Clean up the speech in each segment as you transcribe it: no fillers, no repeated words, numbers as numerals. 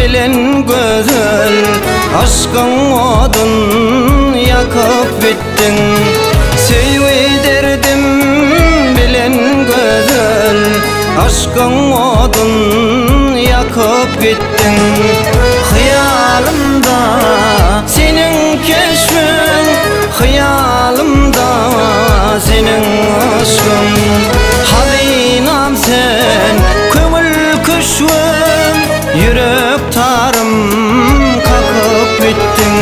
bilen güzel, aşkın odun yakıp bittin. Söyledirdim bilen güzel, aşkın odun yakıp bittin. Hıyalımda senin keşfin, hıyalımda senin aşkın. Hazinam sen, kömül küşüm, yürek tarım kakıp bittin.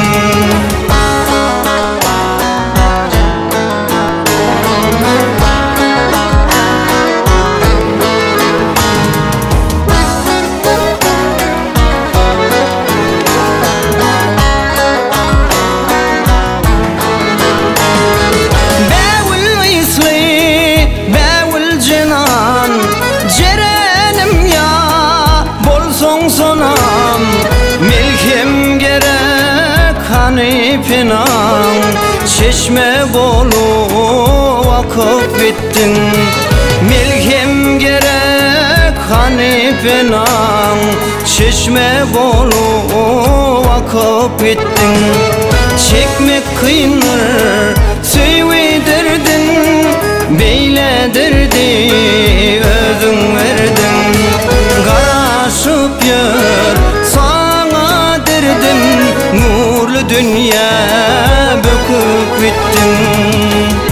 Sonam milkim gerek Hanifinan, çeşme bolu akıp bittin. Milkim gerek Hanifinan, çeşme bolu akıp bittin. Çekmek kıyınır söyleyirdin, beyledirdi özün verdin. Garaşıp yer sana derdim, nurlu dünya böküp bittin.